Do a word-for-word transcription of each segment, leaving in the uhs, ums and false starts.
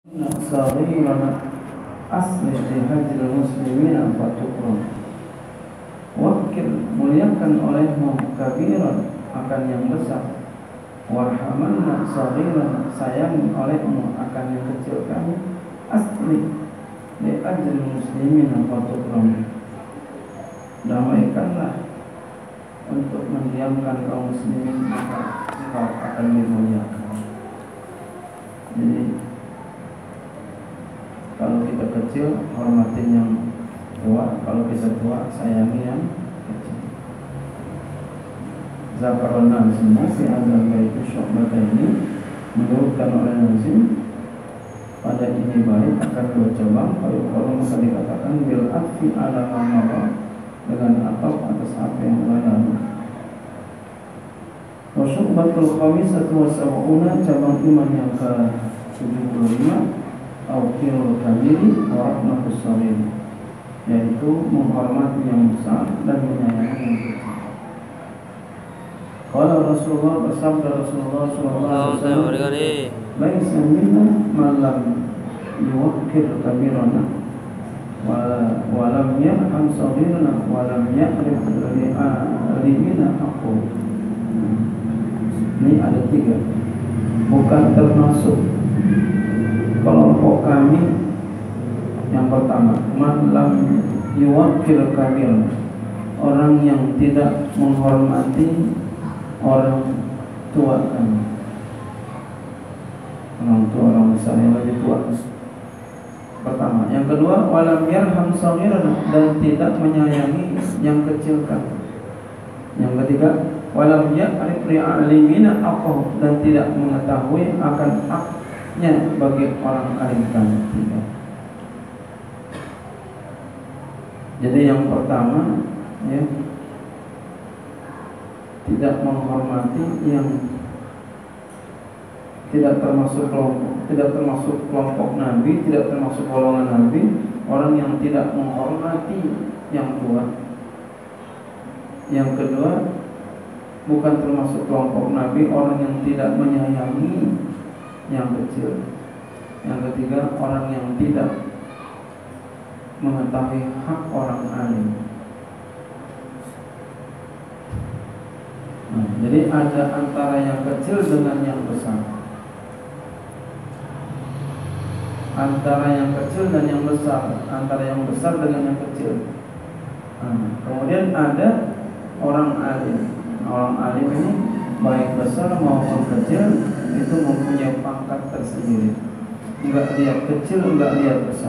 صغيرا aslih dihajil muslimin fatukrum. Wakil muliakan olehmu kabiran akan yang besar, warhamanna saghiran sayang olehmu akan yang kecil kami. Aslih dihajil muslimin fatukrum. Damaikanlah untuk mendiamkan kaum muslimin, maka engkau akan dimuliakan. Jadi kalau kita kecil, hormatin yang tua. Kalau kita tua, sayangi yang kecil. Zakarona semua si azal baitu syu'bata ini menurutkan oleh Nazim pada ini baik akan dua cabang. Kalau maka dikatakan bil atfi ala mamara, dengan ataf atas apa yang telah lalu. Wa syu'batul khamisatu wa sab'una, cabang iman yang ke tujuh puluh lima. Aukirul kabiri wa rahmatus saghir, yaitu menghormati yang besar dan menyayangi yang kecil. Qala Rasulullah, bersabda Rasulullah sallallahu alaihi wasallam, laisa minna man lam yuwaqqir kabirana wa wa lam yarham saghirana wa lam ya'rif li'alimina aqul. Ini ada tiga, bukan termasuk kelompok kami. Yang pertama, man lam yuwaqqir kabir, orang yang tidak menghormati orang tua kami. Orang tua, orang besar yang lebih tua. Pertama. Yang kedua, walam yarham saghirana, dan tidak menyayangi yang kecil kami. Yang ketiga, walam ya'rif li'alimina aqahu, dan tidak mengetahui akan haknya bagi orang alim kami. Tidak. Jadi yang pertama, ya, tidak menghormati yang tidak termasuk kelompok, tidak termasuk kelompok Nabi, tidak termasuk golongan Nabi, orang yang tidak menghormati yang tua. Yang kedua, bukan termasuk kelompok Nabi, orang yang tidak menyayangi yang kecil. Yang ketiga, orang yang tidak mengetahui hak orang alim. Nah, jadi ada antara yang kecil dengan yang besar, antara yang kecil dan yang besar, antara yang besar dengan yang kecil. Nah, kemudian ada orang alim. Orang alim ini baik besar maupun kecil itu mempunyai pangkat tersendiri. Enggak lihat kecil, enggak lihat besar.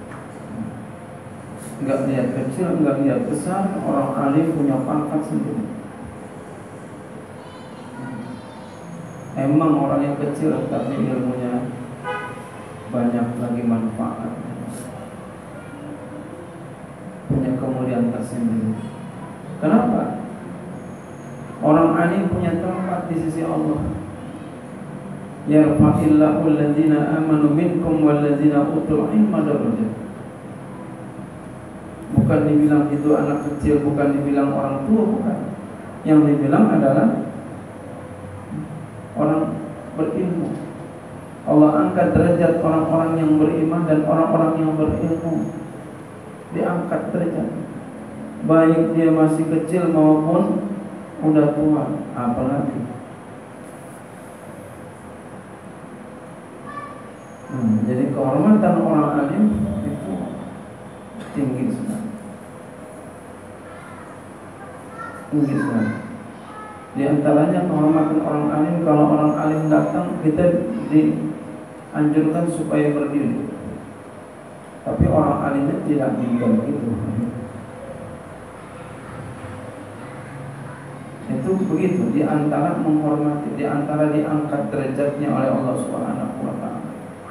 Enggak lihat kecil, enggak lihat besar. Orang alim punya pangkat sendiri. Emang orang yang kecil tapi ilmunya banyak lagi manfaat, punya kemuliaan tersendiri. Kenapa? Orang alim punya tempat di sisi Allah. Yarfa'illahu alladzina amanu minkum walladzina utul ilma darajat. Bukan dibilang itu anak kecil, bukan dibilang orang tua, bukan. Yang dibilang adalah orang berilmu. Allah angkat derajat orang-orang yang beriman dan orang-orang yang berilmu. Diangkat derajat, baik dia masih kecil maupun udah tua, apalagi. Hmm, jadi kehormatan orang alim itu tinggi sekali, tinggi sekali. Di antaranya kehormatan orang alim, kalau orang alim datang kita dianjurkan supaya berdiri. Tapi orang alimnya tidak tinggal gitu. Itu begitu, di antara menghormati, di antara diangkat derajatnya oleh Allah Subhanahu wa taala.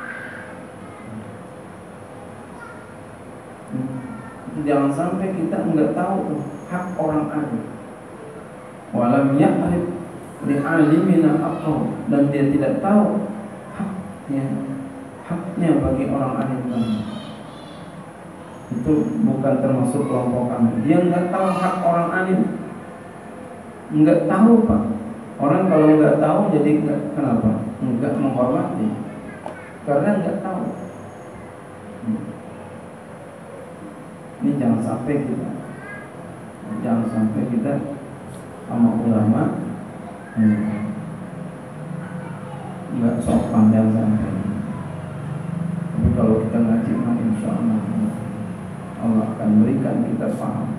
Jangan sampai kita enggak tahu hak orang alim. Walam ya'rif li'alimina aqaw, dan dia tidak tahu haknya, haknya bagi orang alim kami. Itu bukan termasuk kelompok kami. Dia enggak tahu hak orang alim. Enggak tahu, Pak. Orang kalau enggak tahu jadi enggak, kenapa? Enggak menghormati. karena nggak tahu. Ini jangan sampai kita, jangan sampai kita sama ulama nggak hmm, sopan, jangan sampai. Tapi kalau kita ngaji, nah insya Allah Allah akan berikan kita paham.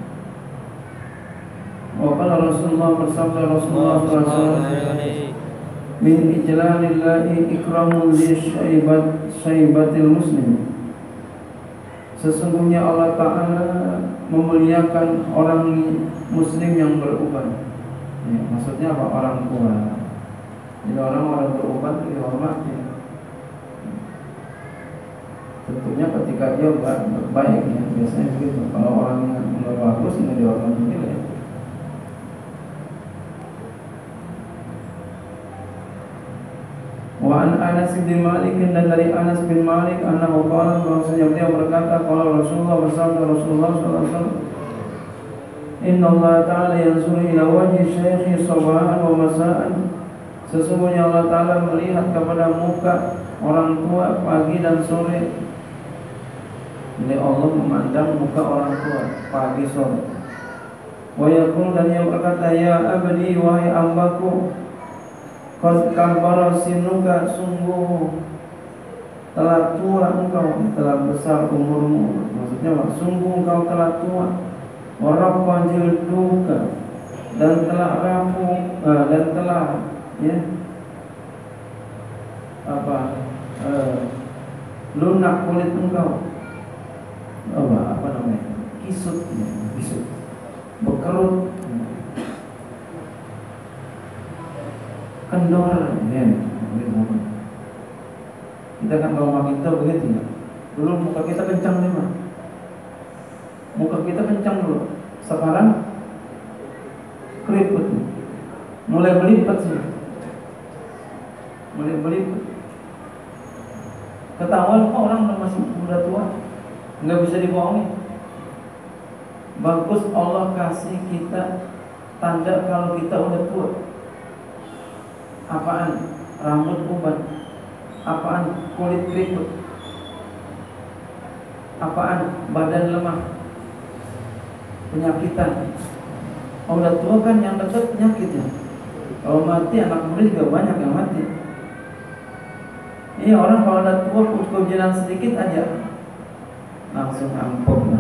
Wa qala Rasulullah bersabda Rasulullah sallallahu alaihi wasallam, min ijlalillahi ikramun li syaibat syaibatil muslim. Sesungguhnya Allah Ta'ala memuliakan orang muslim yang beruban. Ya, maksudnya apa? Orang tua. Jadi orang-orang beruban dihormati. Tentunya ketika dia baik ya, biasanya begitu. Kalau orang yang nggak bagus nggak dihormati juga ya. Wa an Anas bin Malik, dan dari Anas bin Malik annahu qala, bahwasanya beliau berkata, qala Rasulullah bersabda Rasulullah sallallahu alaihi wasallam, inna Allah ta'ala yanzuru ila wajhi syaikhi sabaan wa masaan. Sesungguhnya Allah Ta'ala melihat kepada muka orang tua pagi dan sore. Jadi Allah memandang muka orang tua pagi sore. Wa yaqul, dan ia berkata, ya abdi, wahai hambaku, qad kabara sinuka, sungguh telah tua engkau, telah besar umurmu. Maksudnya sungguh engkau telah tua. Wa raqqa jilduka, dan telah rapuh, uh, dan telah ya apa uh, lunak kulit engkau. Apa apa namanya? Kisut, ya, kisut. Berkerut. Kendor, ya, kita kan kalau makin tua begitu ya. Dulu muka kita kencang nih mah, muka kita kencang dulu. Sekarang keriput, mulai melipat sih, mulai melipat. Ketahuan kok orang masih muda tua, nggak bisa dibohongi. Bagus Allah kasih kita tanda kalau kita udah tua. Apaan? Rambut uban. Apaan? Kulit keriput. Apaan? Badan lemah. Penyakitan. Oh, udah tua kan yang dekat penyakit ya. Kalau mati anak muda juga banyak yang mati. Iya, orang kalau udah tua kehujanan sedikit aja langsung ampun.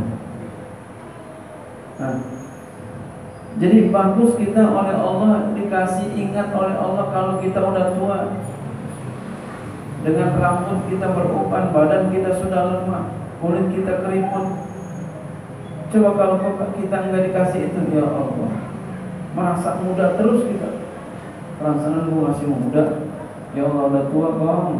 Nah, jadi bagus kita oleh Allah dikasih ingat oleh Allah kalau kita udah tua. Dengan rambut kita beruban, badan kita sudah lemah, kulit kita keriput. Coba kalau kita enggak dikasih itu, ya Allah, merasa muda terus kita. Perasaan gue masih muda, ya Allah udah tua bang.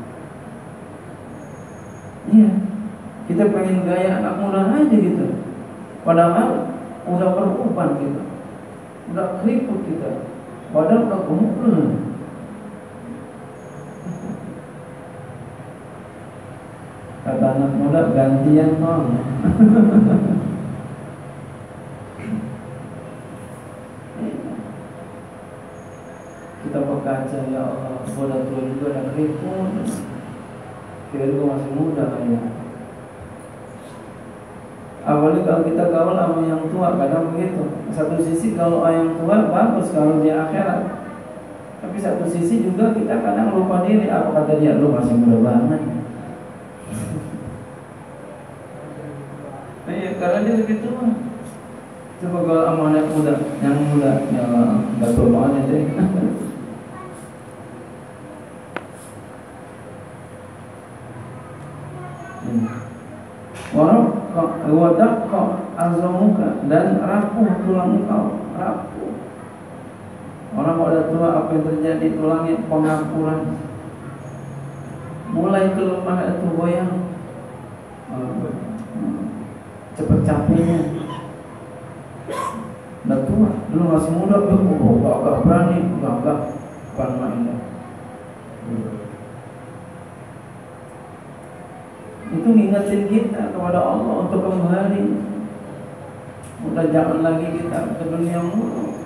Iya, kita pengen gaya anak muda aja gitu. Padahal udah beruban kita, udah keriput kita, badan udah gemuk. Kata anak muda, gantian bang. Kita berkaca, ya Allah, gua udah tua juga, udah keriput. Kira gua masih muda kayaknya. Apalagi kalau kita gaul sama yang tua, kadang begitu. Satu sisi kalau yang tua bagus kalau dia akhirat, tapi satu sisi juga kita kadang lupa diri. Apa kata dia, lu masih muda banget. Nah, ya, karena dia lebih tua. Coba kalau sama anak muda, yang muda, ya nggak tua banget deh. Warak wadak kok azamuka, dan rapuh tulang kau, rapuh. Orang kalau udah tua apa yang terjadi, tulangnya pengapuran, mulai kelemahan itu goyang, cepet capeknya. Udah tua, dulu masih muda, oh, gak, gak berani, gak, gak, bukan main. Itu ngingetin kita kepada Allah untuk kembali. Udah jangan lagi kita ke dunia mulu.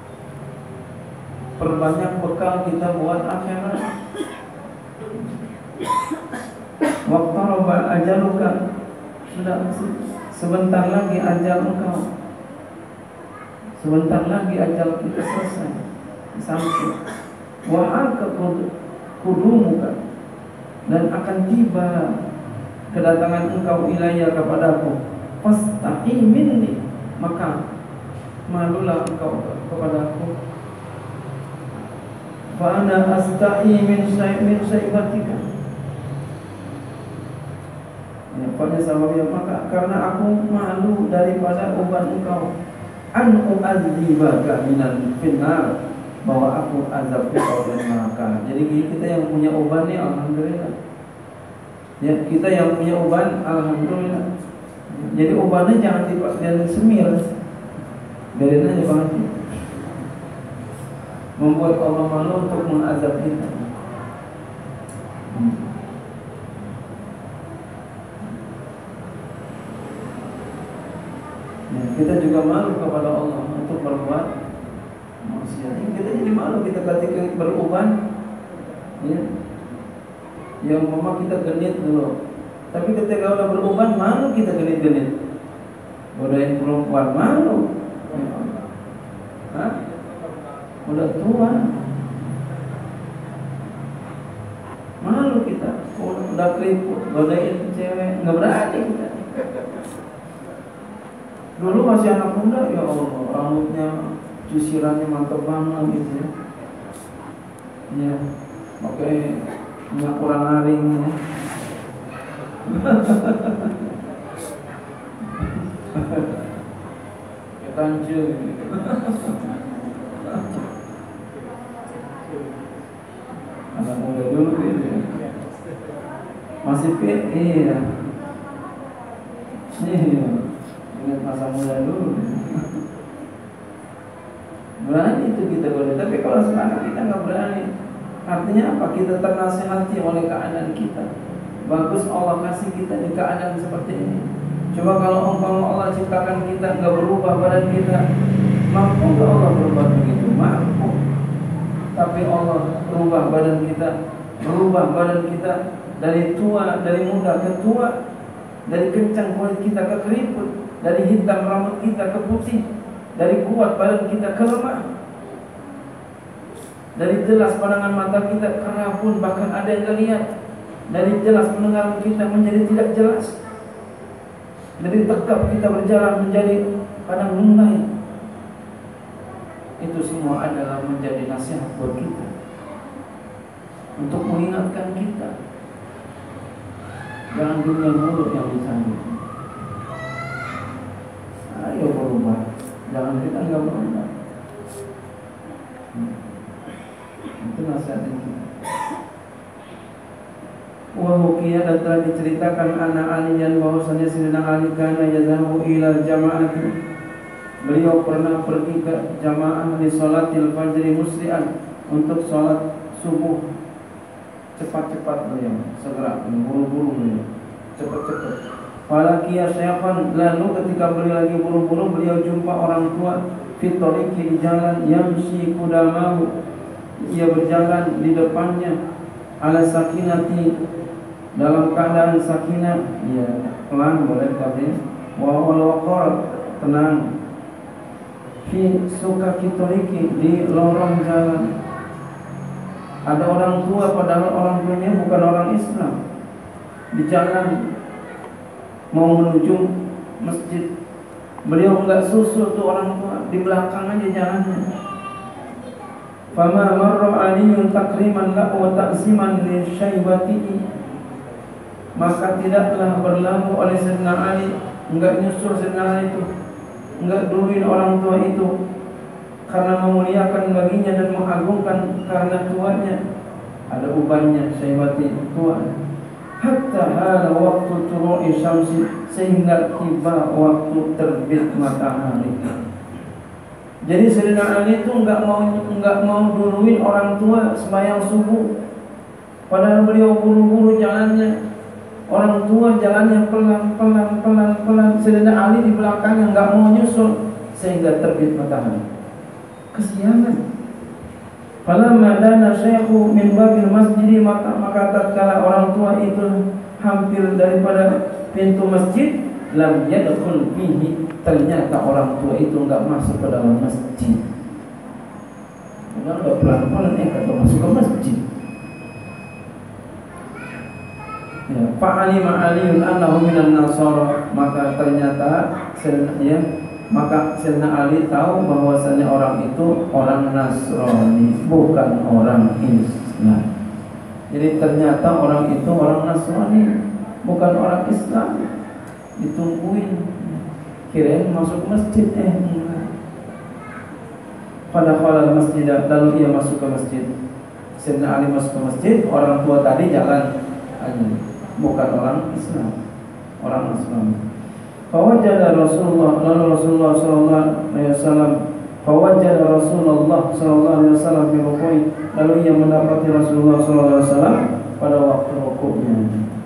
Perbanyak bekal kita buat akhirat. Waqtaraba ajaluka, sudah sebentar lagi ajal engkau, sebentar lagi ajal kita selesai sampai. Wa anka qudumuka, dan akan tiba kedatangan engkau ilayya kepadaku. Fastahi minni, maka malulah engkau kepadaku. Fa ana astahi min syai'in syai'atika. Ya, pada sebabnya maka karena aku malu daripada uban engkau. An u'adzibaka minal finnar, bahwa aku azab kau dari neraka. Jadi kita yang punya uban ni alhamdulillah. Ya, kita yang punya uban alhamdulillah. Jadi ubannya jangan dipakai semir. Biarin aja banget. Membuat Allah malu untuk mengazab kita. Hmm. Ya, kita juga malu kepada Allah untuk berbuat maksiat. Kita jadi malu kita ketika beruban, ya, yang mama kita genit dulu. Tapi ketika udah beruban, malu kita genit-genit. Godain perempuan, malu. Hah? Udah tua, malu kita. Udah keriput, godain cewek, nggak berani kita. Dulu masih anak muda, ya Allah, rambutnya cusirannya mantap banget gitu ya. Ya, pakai minyak kurang aring ya. Kancil gitu. Anak muda dulu gitu ya. Masih fit, iya. Iya. Ingat masa muda dulu. Berani itu kita boleh, tapi kalau sekarang kita nggak berani. Artinya apa? Kita ternasihati oleh keadaan kita. Bagus Allah kasih kita di keadaan seperti ini. Coba kalau kalau Allah ciptakan kita nggak berubah badan kita, mampu nggak Allah berubah begitu? Mampu. Tapi Allah berubah badan kita, berubah badan kita dari tua, dari muda ke tua, dari kencang kulit kita ke keriput, dari hitam rambut kita ke putih, dari kuat badan kita ke lemah, dari jelas pandangan mata kita ke rabun, bahkan ada yang terlihat, dari jelas pendengaran kita menjadi tidak jelas, dari tegap kita berjalan menjadi kadang lunglai. Itu semua adalah menjadi nasihat buat kita, untuk mengingatkan kita, jangan dunia mulut yang dicari. Ayo berubah, jangan kita nggak berubah. Hmm. Itu nasihatnya kita. Wahukia, dan telah diceritakan anak aliyan bahwasanya Sayyidina Ali kana yazahu ila jama'ati. Beliau pernah pergi ke jamaah di salatil fajri musri'an, untuk salat subuh. Cepat-cepat beliau, segera, buru-buru beliau, cepat-cepat. Falakiya syaikhon, lalu ketika beliau lagi buru-buru, beliau jumpa orang tua fitoriki di jalan, yamshi kudamahu, ia berjalan di depannya, ala sakinati, dalam keadaan sakinah, ya pelan boleh tapi wa wal waqar, tenang, fi suka kitoriki, di lorong jalan. Ada orang tua, padahal orang tuanya bukan orang Islam, di jalan mau menuju masjid. Beliau enggak susul tuh orang tua, di belakang aja jalannya. Fama marra aliyun takriman lahu wa ta'ziman li syaibatihi, maka tidaklah berlalu oleh Sayyidina Ali, enggak nyusul Sayyidina Ali itu, enggak duluin orang tua itu, karena memuliakan baginya dan mengagungkan karena tuanya. Ada ubannya syaibati, tua. Hatta hala waktu turu'i syamsi, sehingga tiba waktu terbit matahari. Jadi Sayyidina Ali itu enggak mau enggak mau duluin orang tua sembahyang subuh, padahal beliau buru-buru jalannya. Orang tua jalannya pelan pelan pelan pelan, Sayyidina Ali di belakangnya enggak mau nyusul, sehingga terbit matahari. Kesiangan. Falamma dana syaikhu min babil masjid, maka maka tatkala orang tua itu hampir daripada pintu masjid, lam yadkhul fihi, ternyata orang tua itu enggak masuk ke dalam masjid. Enggak pelan-pelan eh kata masuk ke masjid. Ya, fa'alima aliyun annahu minan nasara, maka ternyata ya, maka Sayyidina Ali tahu bahwasanya orang itu orang Nasrani, bukan orang Islam. Jadi ternyata orang itu orang Nasrani, bukan orang Islam. Ditungguin, kirain masuk masjid, eh enggak. Pada kala masjid, lalu ia masuk ke masjid. Sayyidina Ali masuk ke masjid, orang tua tadi jalan aja, bukan orang Islam, orang Nasrani. Fawajada Rasulullah, lalu Rasulullah sallallahu alaihi wasallam, fawajada Rasulullah sallallahu alaihi wasallam fi ruku'i, lalu ia mendapati Rasulullah sallallahu alaihi wasallam pada waktu rukuknya.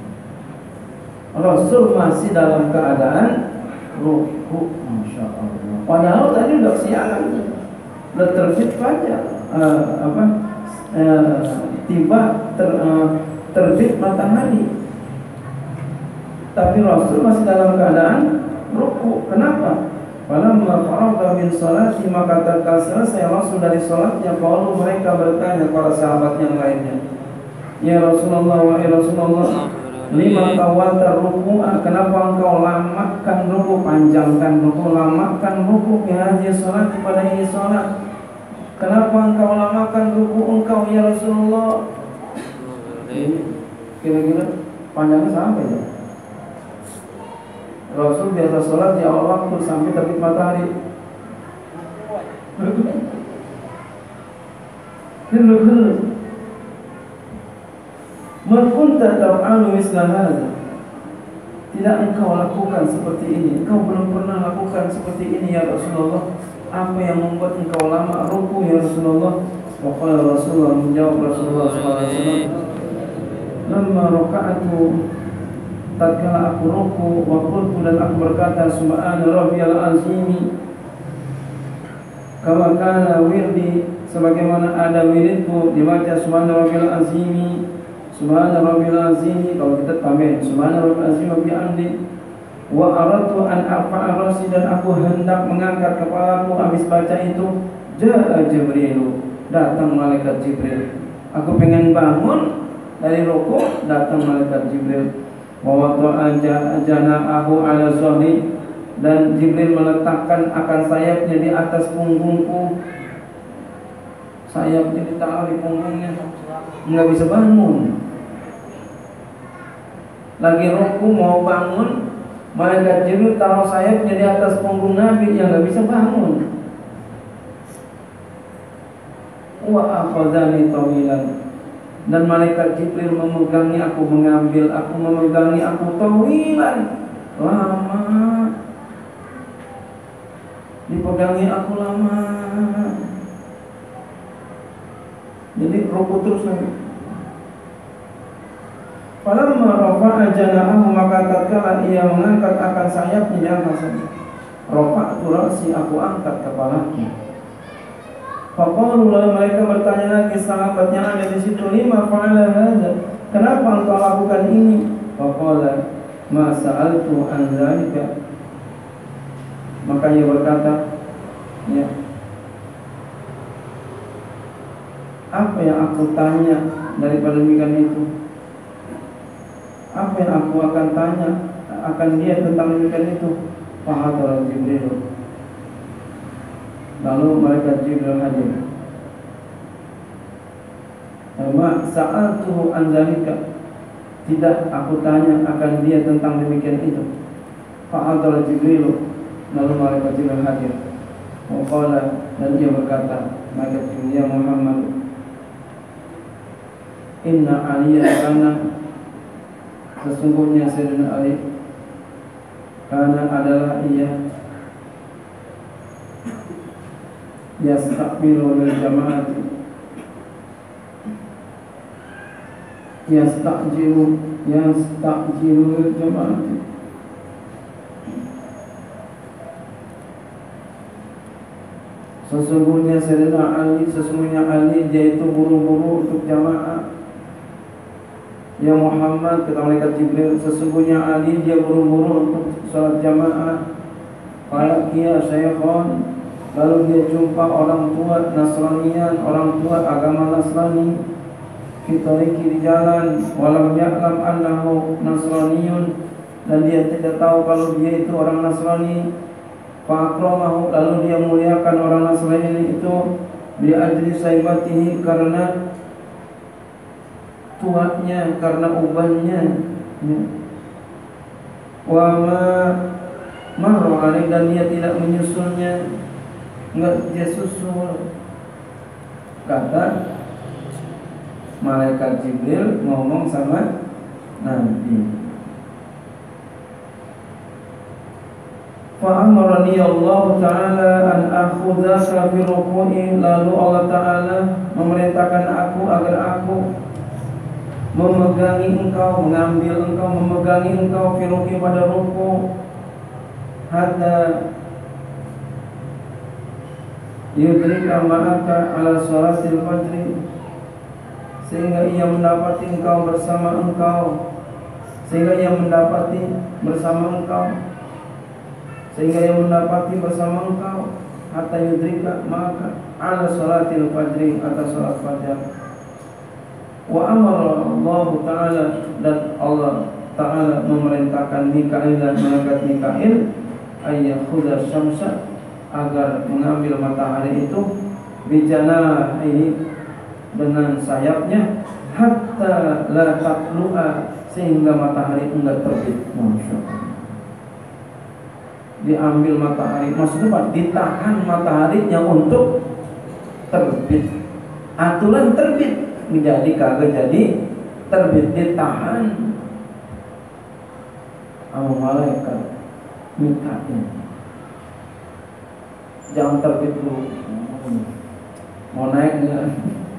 Rasul masih dalam keadaan rukuk, masya Allah. Padahal tadi udah siangan, udah terbit fajar, uh, apa, uh, tiba ter, uh, terbit matahari. Tapi Rasul masih dalam keadaan rukuk. Kenapa? Falamma faragha min salati, maka tatkala selesai Rasul dari salatnya, qalu, mereka bertanya para sahabat yang lainnya, ya Rasulullah, wa Rasulullah, lima tawata ruku'ah, kenapa engkau lamakan ruku', panjangkan ruku', lamakan ruku' fi hadhihi salat, pada ini salat. Kenapa engkau lamakan ruku' engkau ya Rasulullah? Kira-kira panjangnya sampai ya? Rasul biasa sholat di awal waktu sampai terbit matahari. Hulu-hulu. Merkunta taf'alu misla hadza. Tidak engkau lakukan seperti ini. Engkau belum pernah lakukan seperti ini ya Rasulullah. Apa yang membuat engkau lama ruku ya Rasulullah? Wa qala Rasulullah, menjawab Rasulullah sallallahu alaihi wasallam, lamma raka'atu, tatkala aku ruku, wa qultu, dan aku berkata, subhana rabbiyal azim, kama kana wirdi, sebagaimana ada wiridku dibaca subhana rabbiyal azim, subhana rabbiyal azim. Kalau kita tambahin subhana rabbiyal azim bi amdi, wa aradtu an arfa'a rasi, dan aku hendak mengangkat kepalaku habis baca itu, jaa Jibril, datang malaikat Jibril. Aku pengen bangun dari ruku, datang malaikat Jibril. Wa wada'a janaahu ala zahri, dan Jibril meletakkan akan sayapnya di atas punggungku. Sayapnya ditaruh di punggungnya, nggak bisa bangun. Lagi ruku mau bangun, malaikat Jibril taruh sayapnya di atas punggung Nabi yang nggak bisa bangun. Wa akhadhani tawilan, dan malaikat Jibril memegangi aku, mengambil aku, memegangi aku tawilan, lama. Dipegangi aku lama. Jadi ruku terus lagi. Falamma rafa'a janaahu, maka tatkala ia mengangkat akan sayapnya, diangkat saja. Rafa'tu ra'si, aku angkat kepalanya. Faqalu, lalu mereka bertanya lagi, sahabat yang ada di situ, lima fa'ala hadza, kenapa engkau lakukan ini? Faqala, ma sa'altu an dzalika, maka ia berkata, ya, apa yang aku tanya daripada demikian itu? Apa yang aku akan tanya akan dia tentang demikian itu? Fahadara Jibril, lalu malaikat Jibril hadir. Ma sa'altuhu an dzalika, tidak aku tanya akan dia tentang demikian itu. Fahadara Jibril, lalu malaikat Jibril hadir. Wa qala, dan dia berkata, malaikat Jibril, ya Muhammad, inna Aliyan kana, sesungguhnya Sayyidina Ali karena adalah ia yastaqbilu lil jamaati, yastaqjilu yastaqjilu lil jamaati, Sesungguhnya Sayyidina Ali, sesungguhnya Ali dia itu buru-buru untuk jamaah. Ya Muhammad, kata malaikat Jibril, sesungguhnya Ali dia buru-buru untuk salat jamaah. Falaqiya syaikhon, lalu dia jumpa orang tua Nasranian, orang tua agama Nasrani. Fitariki di jalan, walam ya'lam annahu Nasraniyun, dan dia tidak tahu kalau dia itu orang Nasrani. Fa'akramahu, lalu dia muliakan orang Nasrani itu bi ajli saibatihi, karena tuanya, karena ubannya. Wa ma marra alaih, dan dia tidak menyusulnya, enggak dia susul. Kata malaikat Jibril ngomong sama Nabi. Fa amarani Allah Ta'ala an akhudhaka fi ruku'i, lalu Allah Ta'ala memerintahkan aku agar aku memegangi engkau, mengambil engkau, memegangi engkau fi ruku'i, pada ruku', hatta yudrika ma'aka ala sholatil fajri, sehingga ia mendapati engkau bersama engkau, sehingga ia mendapati bersama engkau, sehingga ia mendapati bersama engkau, hatta yudrika maka ala sholatil fajri, atas sholat fajar. Wa amara Allah Ta'ala, dan Allah Ta'ala memerintahkan Mikail dan malaikat Mikail ayyakhudha syamsa, agar mengambil matahari itu bijanahi, dengan sayapnya, hatta la taqlu'a, sehingga matahari enggak terbit. Masya Allah. Diambil matahari, maksudnya Pak, ditahan mataharinya untuk terbit. Aturan terbit menjadi kagak jadi terbit, ditahan sama malaikat Mikail. Jangan terbit dulu, mau naik enggak?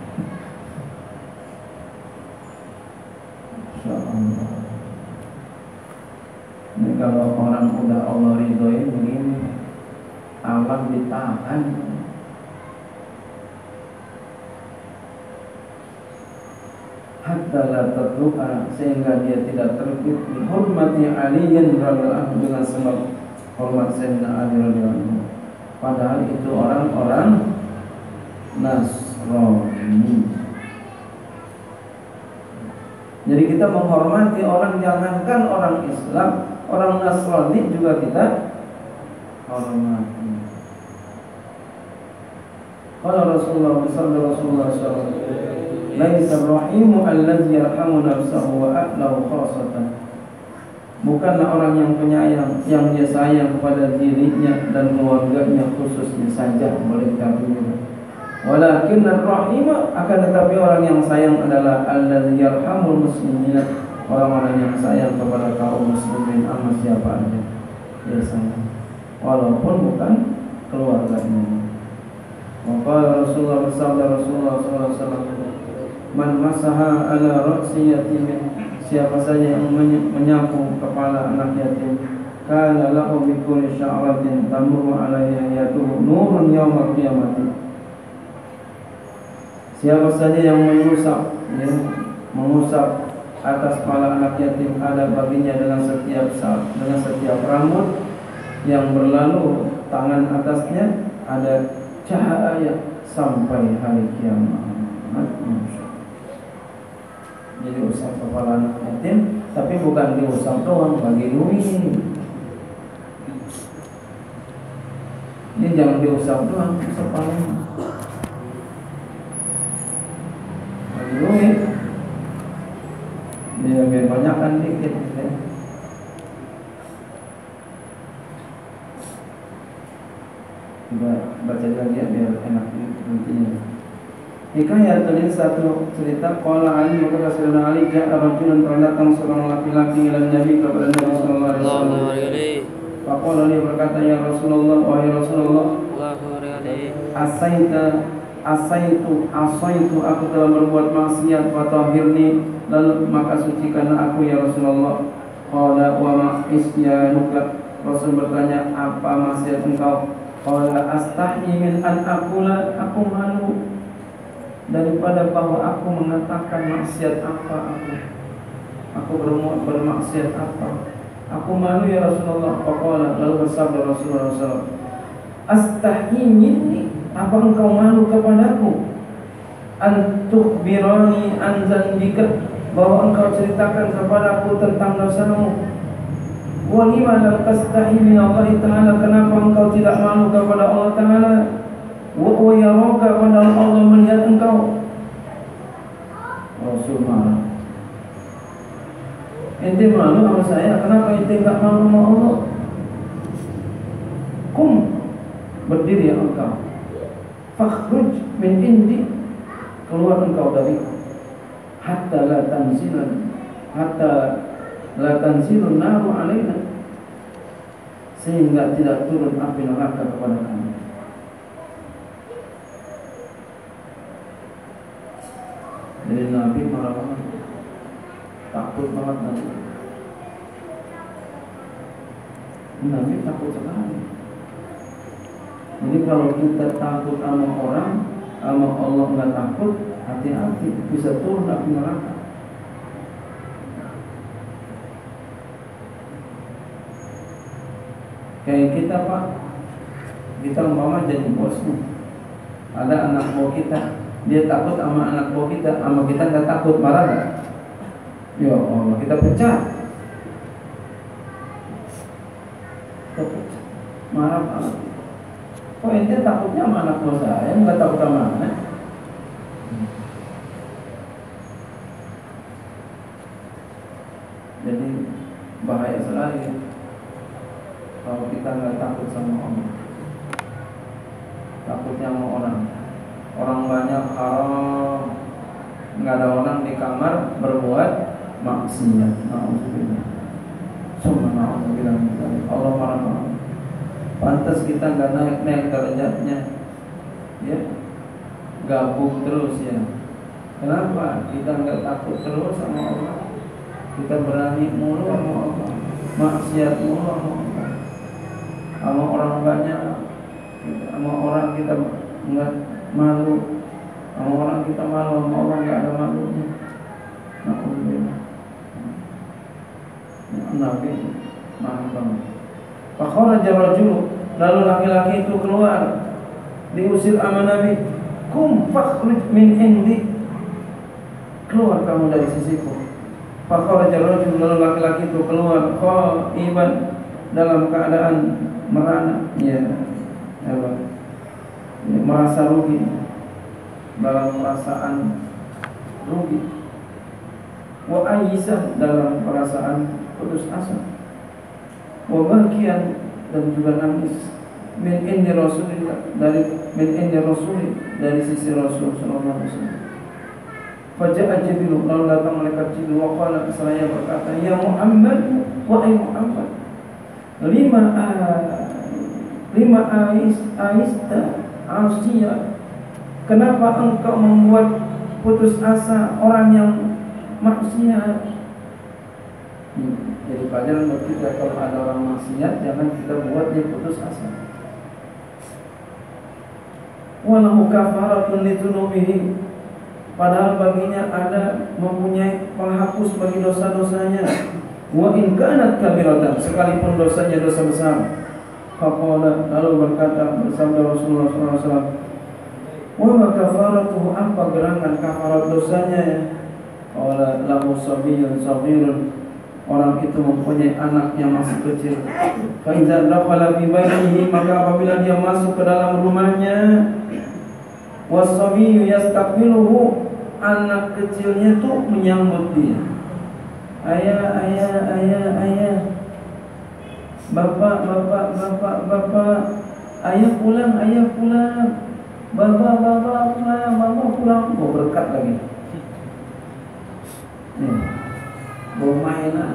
Ini kalau orang udah Allah ridhoi begini, alam ditahan. Hatta la tadlu'a, sehingga dia tidak terbit. Bi hurmati Aliyin radhiyallahu anhu, dengan sebab hormat Sayyidina Ali radhiyallahu anhu. Padahal itu orang-orang Nasrani. Jadi kita menghormati orang, jangankan orang Islam, orang Nasrani juga kita hormati. Qala Rasulullah sallallahu alaihi wasallam, laisa ar-rahimu allazi yarhamu nafsahu wa ahlahu khassatan. Bukanlah orang yang penyayang yang dia sayang kepada dirinya dan keluarganya khususnya saja, boleh kita pilih. Walakin ar-rahima, akan tetapi orang yang sayang adalah allazi yarhamul muslimina, orang-orang yang sayang kepada kaum muslimin, sama siapa aja dia sayang, walaupun bukan keluarganya. Maka Rasulullah bersabda, Rasulullah sallallahu alaihi wasallam, man masaha ala ra'si yatimin, siapa saja yang menyapu kepala anak yatim, kana lahu bi kulli sya'ratin tamurru alaiha yatuhu nurun yaumal qiyamati. Siapa saja yang mengusap, ya, mengusap atas kepala anak yatim, ada baginya dengan setiap saat, dengan setiap rambut yang berlalu tangan atasnya ada cahaya sampai hari kiamat. Jadi usap kepala anak yatim, tapi bukan diusap doang, bagi duit. Ini jangan diusap doang, usap kepalanya. Duit dia biar banyakkan dikit ya. Kita baca lagi ya, biar enak nantinya. Hikayat tadi satu cerita, qala Ali, maka Rasulullah Ali ja'a rajulun, telah datang seorang laki-laki ila Nabi, kepada Nabi sallallahu alaihi wasallam. Faqala, dia berkata, ya Rasulullah, wahai Rasulullah, asaita Asaitu, asaitu, aku telah berbuat maksiat, fatahhirni, lalu maka sucikanlah aku ya Rasulullah. Qala wa ma isyanuka, Rasul bertanya, apa maksiat engkau? Qala astahyi min an aqula, aku malu daripada bahwa aku mengatakan maksiat apa aku. Aku berbuat bermaksiat apa? Aku malu ya Rasulullah. Faqala, lalu bersabda Rasulullah sallallahu alaihi wasallam, astahyi minni, apa engkau malu kepadaku? An tukhbirani an dzambika, bahwa engkau ceritakan kepadaku tentang dosamu. Wa lima lam tastahi min Allah Ta'ala, kenapa engkau tidak malu kepada Allah Ta'ala? Wa huwa yaraka, padahal Allah melihat engkau. Rasul marah. Ente malu sama saya, kenapa ente enggak malu sama Allah? Kum, berdiri ya engkau. Fakhruj min indi, keluar engkau dari hatta la tanzilan hatta la tanzilun naru alaina, sehingga tidak turun api neraka kepada kami. Jadi Nabi marah banget, takut banget Nabi. Nabi takut sekali. Jadi kalau kita takut sama orang, sama Allah nggak takut, hati-hati, bisa turun api neraka. Kayak kita Pak, kita umpama jadi bosnya, ada anak buah kita, dia takut sama anak buah kita, sama kita nggak takut, marah nggak? Ya Allah, kita pecat, kita pecat, marah banget. Kok ente takutnya sama anak buah saya, nggak takut sama anak? Jadi bahaya sekali kalau kita nggak takut sama Allah, takutnya sama orang. Orang banyak haram, nggak ada orang di kamar berbuat maksiat. Nauzubillah. Subhanallah, Allah marah. Pantas kita nggak naik-naik derajatnya, ya, gabung terus ya. Kenapa? Kita nggak takut terus sama Allah. Kita berani mulu sama Allah, maksiat mulu sama Allah. Sama orang banyak, sama orang kita nggak malu, sama orang kita malu, sama orang nggak ada malunya. Alhamdulillah. Nabi marah banget. Fakharaja rajul, lalu laki-laki itu keluar, diusir sama Nabi. Kum fakhruj min indi, keluar kamu dari sisiku. Fakharaja rajul, lalu laki-laki itu keluar, khaiban, dalam keadaan merana, ya, apa, ya, merasa rugi, dalam perasaan rugi, wa ayisan, dalam perasaan putus asa, wa bakian, dan juga nangis, min indi Rasulillah, dari min indi Rasul, dari sisi Rasul sallallahu alaihi wasallam. Faja'a Jibril, lalu datang malaikat Jibril, wa qala, seraya berkata, ya Muhammad, wahai Muhammad, lima a lima ais aista asia, kenapa engkau membuat putus asa orang yang maksiat? Jadi pelajaran buat kita, kalau ada orang maksiat jangan kita buat dia putus asa. Walahu kafaratun lidzunubihi, padahal baginya ada mempunyai penghapus bagi dosa-dosanya. Wa in kanat kabiratan, sekalipun dosanya dosa besar. Faqala, lalu berkata, bersabda Rasulullah sallallahu alaihi wasallam, wa ma kafaratuhu, apa gerangan kafarat dosanya? Qala lahu sabiyyun saghirun, orang itu mempunyai anak yang masih kecil. Fa iza dakhala fi baitihi, maka apabila dia masuk ke dalam rumahnya, wasabiyyu yastaqbiluhu, anak kecilnya tuh menyambut dia. Ayah, ayah, ayah, ayah, bapak, bapak, bapak, bapak, ayah pulang, ayah pulang, bapak, bapak pulang, bapak pulang. Oh, berkat lagi. Nih, bawa mainan.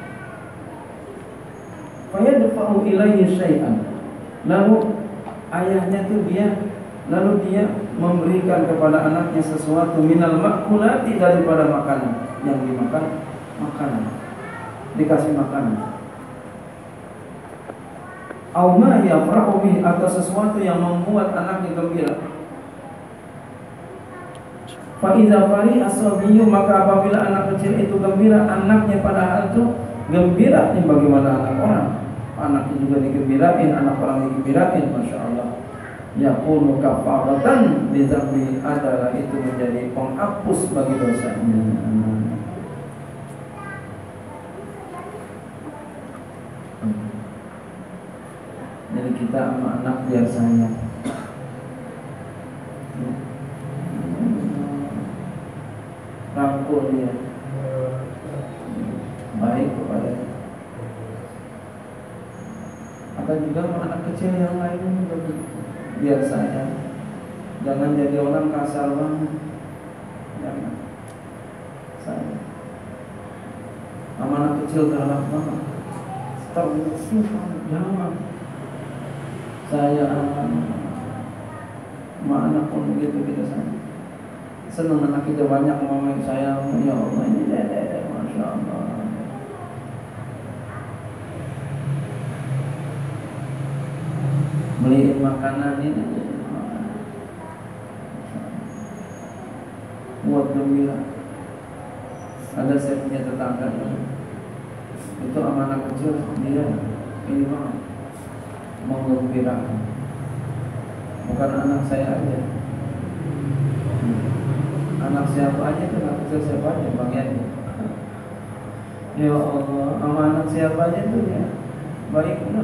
Fayadfa'u ilaihi syai'an, lalu ayahnya tuh dia, lalu dia memberikan kepada anaknya sesuatu, minal makulati, daripada makanan yang dimakan. Makanan, dikasih makanan. au ma yafrahu bihi, atau sesuatu yang membuat anaknya gembira. Fa idza fari as-sabiyyu, maka apabila anak kecil itu gembira, anaknya padahal itu gembira, ini bagaimana anak orang? Anaknya juga digembirain, anak orang digembirain, masya Allah. Yakunu kafaratan li dzambi, adalah itu menjadi penghapus bagi dosanya. Jadi kita sama anak biar sayang. Rangkul dia, baik kepada. Atau juga sama anak kecil yang lain juga biar sayang. Jangan jadi orang kasar banget. Jangan. Sayang. Sama anak kecil galak banget. Terus jangan. Saya sama anak pun begitu kita sayang. Senang anak kita banyak ngomongin sayang, ya Allah ini dede, masya Allah. Beliin makanan ini buat gembira. Ada saya punya tetangga itu sama anak kecil, dia ini banget menggembirakan. Bukan anak saya aja, anak siapa aja tuh, anak kecil siapa aja, Bang Yani. Ya Allah, sama anak siapa aja tuh ya baik banget.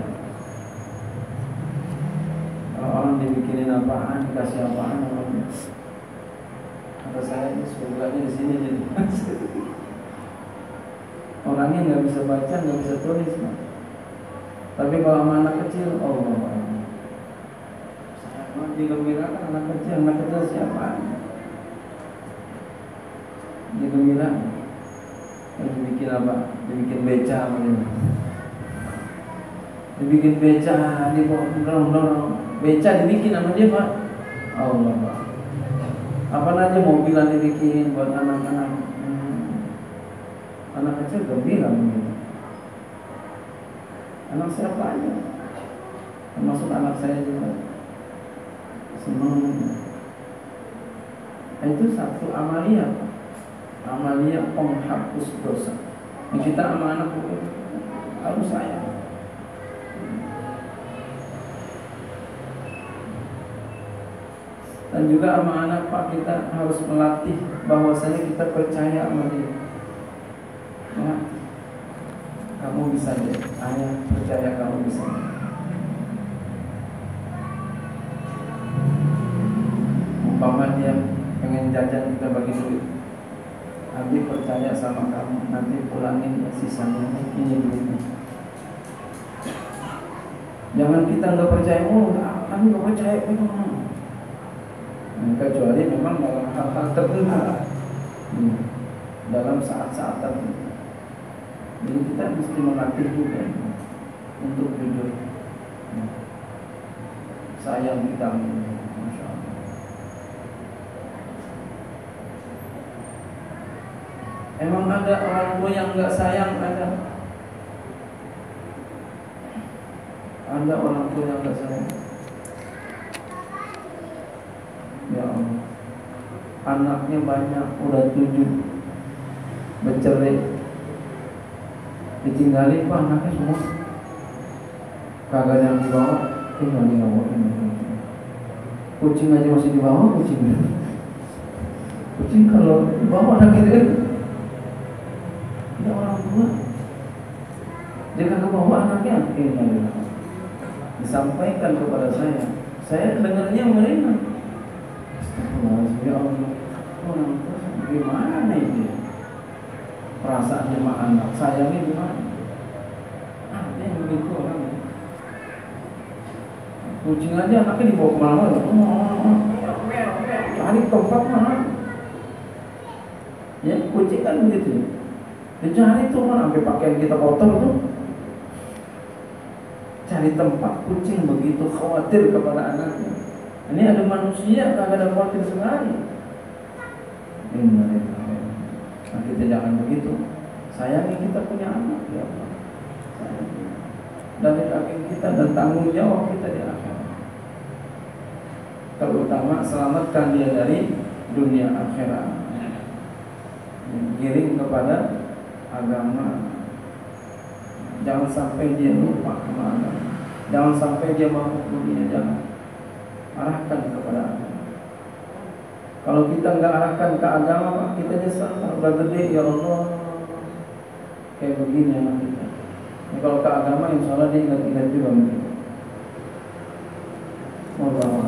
Kalau orang dibikinin apaan, dikasih apaan namanya. Kata saya ini surganya di sini jadi. Orangnya nggak bisa baca, nggak bisa tulis, Mas. Tapi kalau sama anak kecil, Allah, saya digembirakan anak kecil, anak kecil siapa? Digembirakan. Yang dibikin apa? Dibikin beca begini. Dibikin beca, dorong-dorong. Beca dibikin sama dia, Pak. Allah, Pak. Apa aja mobilan dibikin buat anak-anak. Hmm. Anak kecil gembira begini. Anak siapa aja, termasuk anak saya juga senang. Itu satu amalia, amalia penghapus dosa. Kita sama anak harus sayang. Dan juga sama anak Pak, kita harus melatih bahwasanya kita percaya sama dia. Melatih. Kamu bisa deh, ayah percaya kamu bisa. Umpama dia pengen jajan, kita bagi duit. Nanti percaya sama kamu, nanti pulangin sisanya, ini duitnya. Jangan kita nggak percaya, oh kamu nggak percaya, memang. Kecuali memang dalam hal-hal tertentu, hmm. dalam saat-saat tertentu. Jadi kita mesti melatih juga untuk jujur. Sayang kita, masya Allah. Emang ada orang tua yang nggak sayang? Ada. Ada orang tua yang nggak sayang. Ya Allah, anaknya banyak, udah tujuh, bercerai, ditinggalin Pak anaknya semua, kagak yang dibawa, tinggal dibawa. Kucing aja masih dibawa, kucing. Kucing kalau dibawa anak itu, ada orang tua, dia kagak bawa anaknya, tinggal. Disampaikan kepada saya, saya dengarnya mereka. Ya Allah, orang tua gimana itu? Perasaannya sama anak, sayangnya gimana? Ada yang begitu orang. Kucing aja anaknya dibawa kemana-mana, cari tempat mana? Ya kucing kan begitu. Dicari tuh kan, sampai pakaian kita kotor tuh. Cari tempat, kucing begitu khawatir kepada anaknya. Ini ada manusia, kagak ada khawatir sekali. Nah, kita jangan begitu. Sayangi kita punya anak, ya Allah. Sayangi. dari daging kita dan tanggung jawab kita di akhirat. Terutama selamatkan dia dari dunia akhirat. Giring kepada agama. Jangan sampai dia lupa kemana. Jangan sampai dia mabuk dunia. Jangan. Arahkan kepada agama. Kalau kita nggak arahkan ke agama, kita nyesal. Udah gede ya Allah, kayak begini anak kita. Ya, kalau ke agama, insya Allah dia ingat-ingat juga mungkin. Allah.